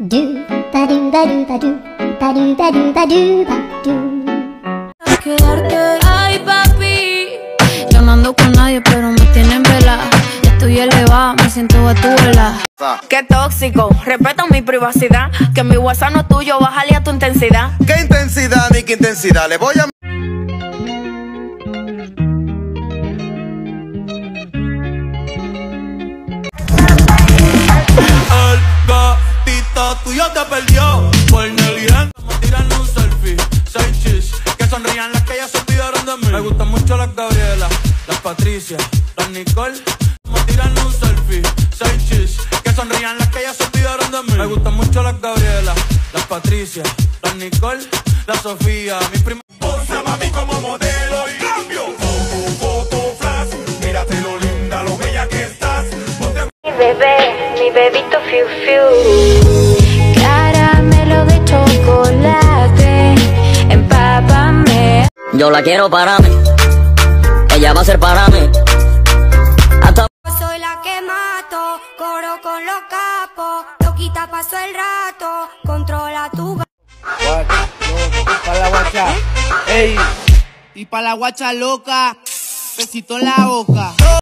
Quedarte, ay papi, yo no ando con nadie pero me tienen vela. Estoy elevada, me siento a tu vela. Qué tóxico, respeto mi privacidad. Que mi WhatsApp no es tuyo, bájale a tu intensidad. ¿Qué intensidad ni qué intensidad? Le voy a... El gatito tuyo te perdió por negligente. Vamos a tirarnos un selfie, 6 chis, que sonrían las que ya se olvidaron de mí. Me gustan mucho las Gabriela, las Patricia, las Nicole. Vamos a tirarnos un selfie, 6 chis, que sonrían las que ya se olvidaron de mí. Me gustan mucho las Gabriela, las Patricia, las Nicole, la Sofía, mi prima. Ponce a mami como modelo y cambio. Foto flash, mírate lo linda, lo bella que estás. Mi bebito fiu fiu, caramelo de chocolate, empápame. Yo la quiero para mí, ella va a ser para mí. Hasta Soy la que mato, coro con los capos, loquita paso el rato, controla tu Para la guacha, ey, y para la guacha loca, besito en la boca.